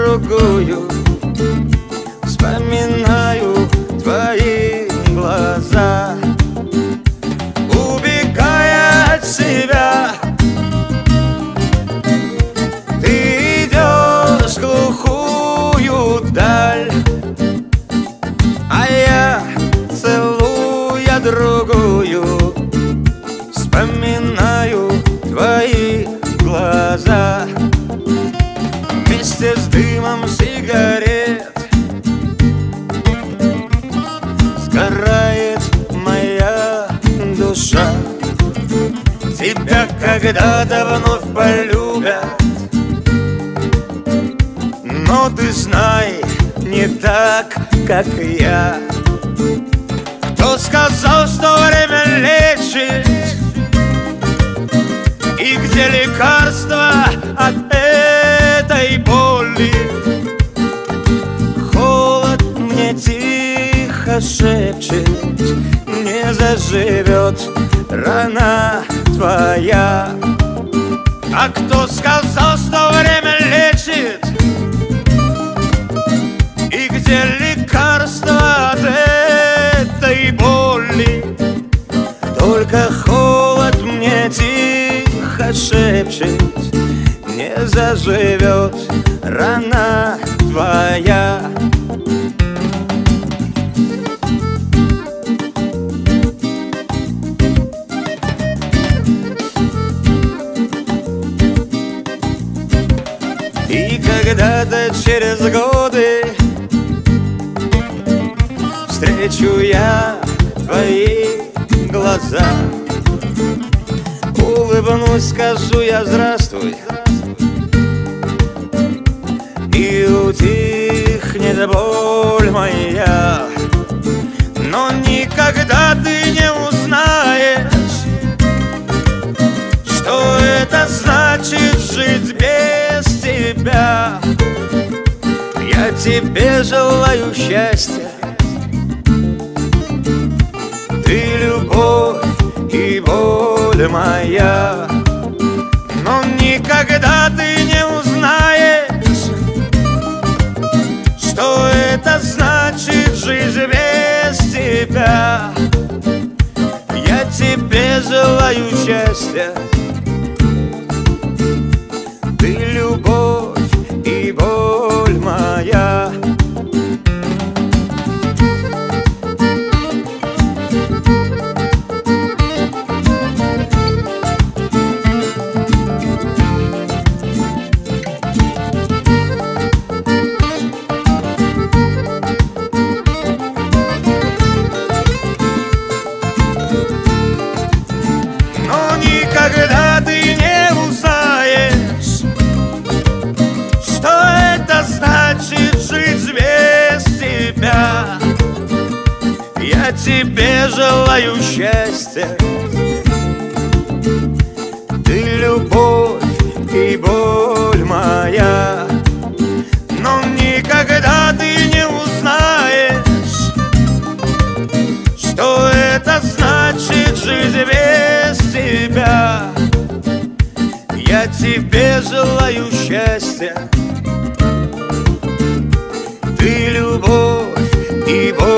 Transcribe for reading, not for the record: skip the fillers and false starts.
другую. Вспоминаю твои глаза, убегая от себя. Ты идешь в глухую даль, а я, целуя другую, вспоминаю твои глаза. Вместе с дымом сигарет сгорает моя душа. Тебя когда-то вновь полюбят, но ты знай, не так, как я. Кто сказал, что время лечит? И где лекарство от этой боли? Холод мне тихо шепчет: не заживет рана твоя. А кто сказал, что время лечит? И где лекарство от этой боли? Только холод мне тихо шепчет: не заживет рана твоя. И когда-то через годы встречу я твои глаза, улыбнусь, скажу я здравствуй, и утихнет боль моя. Но никогда ты не узнаешь, что это значит жить без тебя. Я тебе желаю счастья, ты любовь и боль моя. Но никогда ты не узнаешь, что это значит жить без тебя. Я тебе желаю счастья, ты любовь и боль моя. Никогда ты не узнаешь, что это значит жить без тебя. Я тебе желаю счастья, ты любовь и боль моя. Но никогда ты не узнаешь, что это значит жить без тебя. Я тебе желаю счастья, ты любовь и боль.